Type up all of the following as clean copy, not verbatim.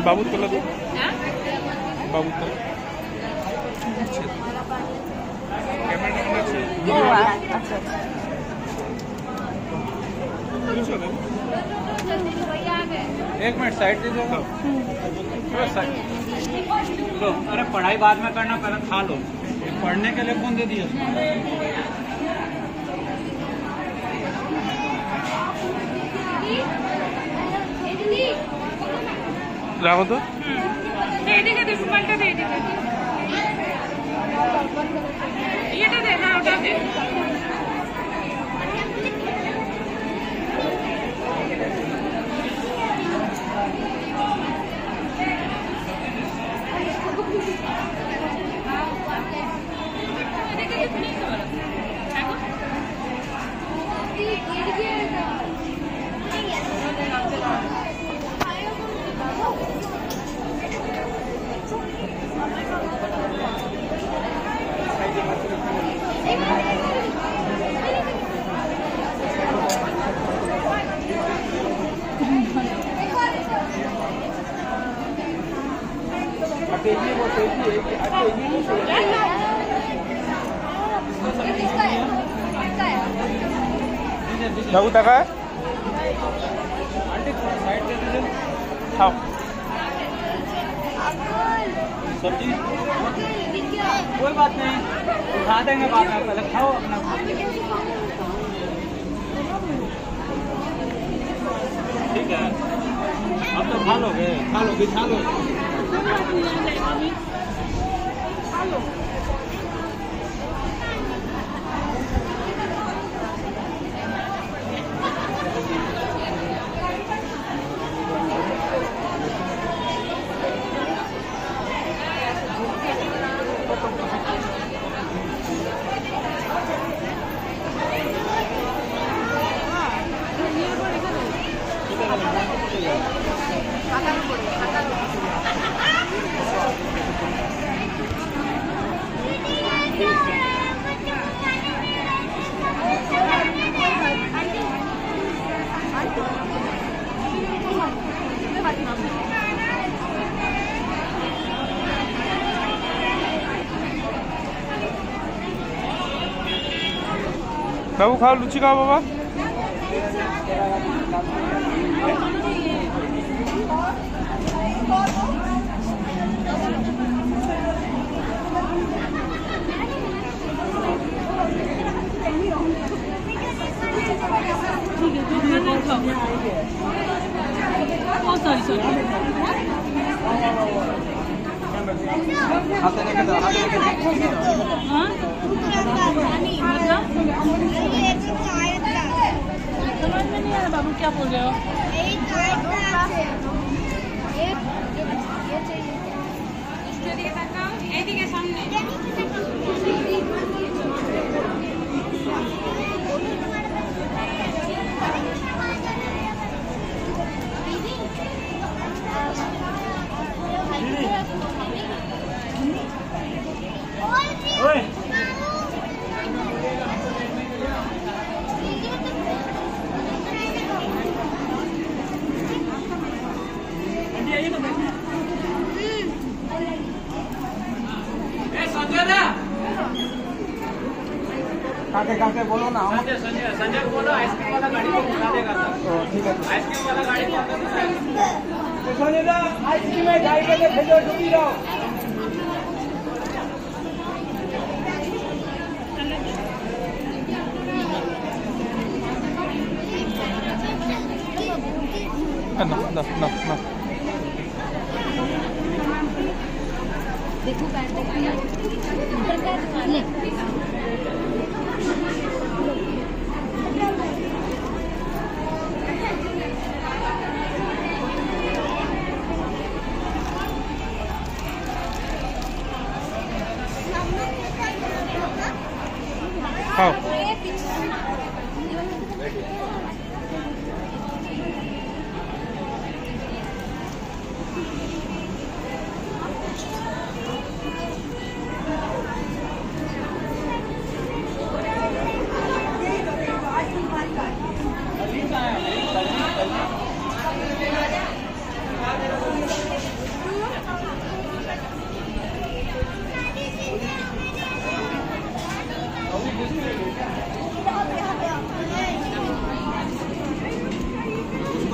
बाबू तला दो, बाबू तला अच्छा एक मिनट साइड दीजिएगा। लो, अरे पढ़ाई बाद में करना, पहले खा लो। पढ़ने के लिए कौन दे दिया? राखो तो ये तो देखा उठा दे। बाबू तक है खाओ सब्जी कोई बात नहीं, उठा देंगे बाद में, पहले खाओ अपना। ठीक है, अब तो खा लोगे, खा लो, बिछा लो। बाबू खाओ, लुची खाओ बाबा। समझ में नहीं आ रहा बाबू, क्या बोल रहे हो? काके बोलो ना। संजय बोलो, आइसक्रीम वाला गाड़ी को बुला देगा। ठीक है, आइसक्रीम वाला गाड़ी को संजय दा आइसक्रीम में गाड़ी पे भेजो, डूबी रहो। ना ना ना ना देखो खाओ।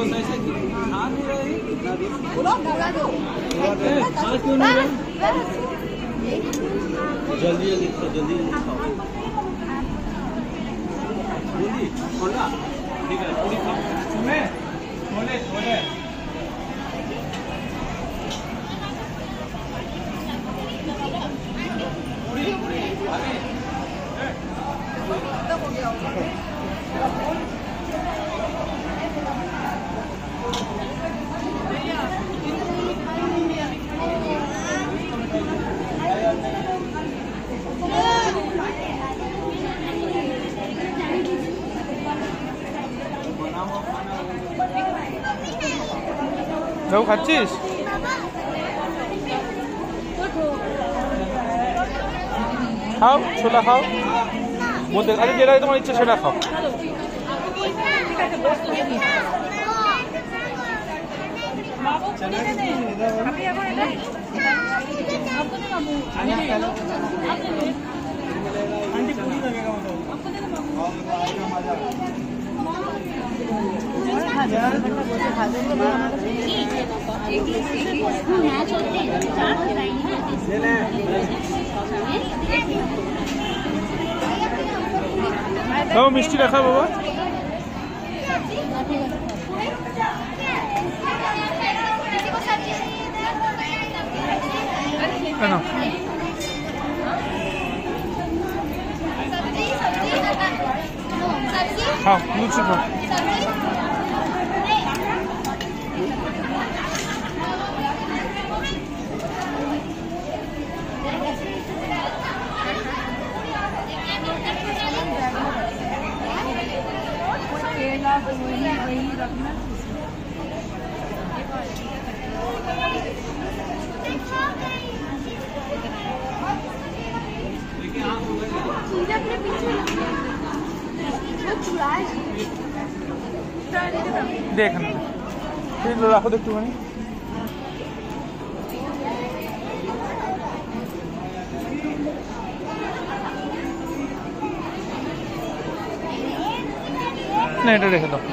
जल्दी जल्दी ठीक है पूरी छोले छोले 너무 갔지? খাও ছোলা খাও মধ্যে আরে যেটা তোমার ইচ্ছা সেটা খাও দাও মিষ্টি রাখা বাবা কেন খাও লুচি খাও দেখেন রাখো তো একটুখানি না এটা রেখে দাও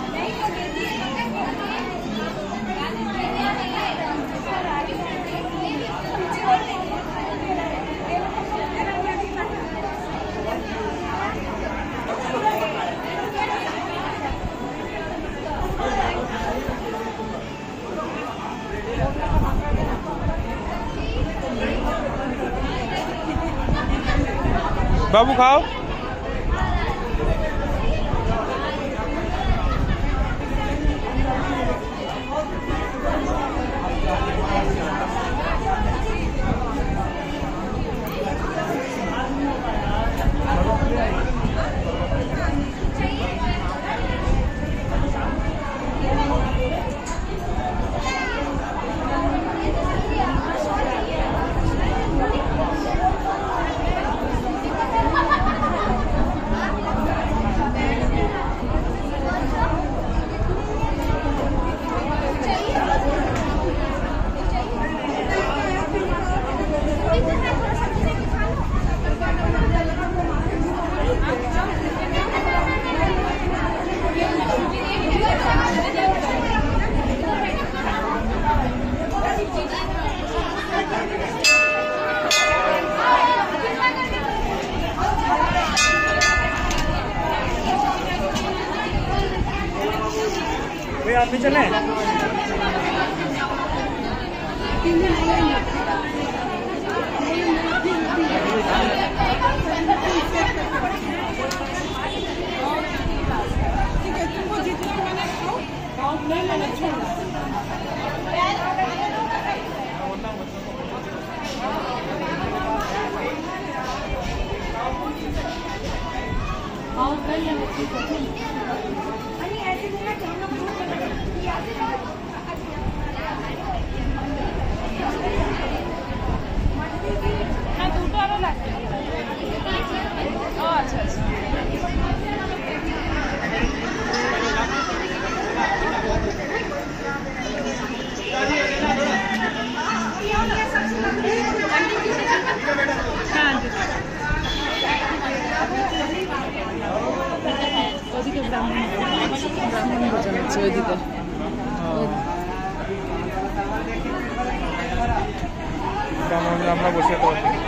बाबू खाओ आप भी चले আমরা বসে যেতে পারছি।